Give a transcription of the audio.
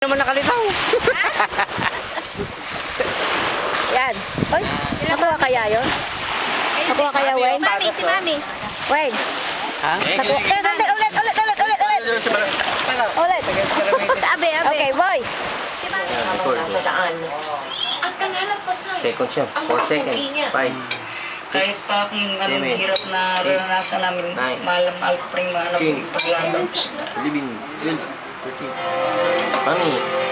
naman nakalitaw. Yan. Oy, nakuha kaya yun? Nakuha kaya, Wayne? Mami, si Mami. Wayne. Ha? Nakuha. Ulit. Ulit. Abe. Okay, boy. Nasa daan. Second siya. 4 seconds. 5. Kahit pa kung anong hirap na naranasan namin, mahal ko pa rin mahal ko yung paglalaro. 11. 12. 13. Mami.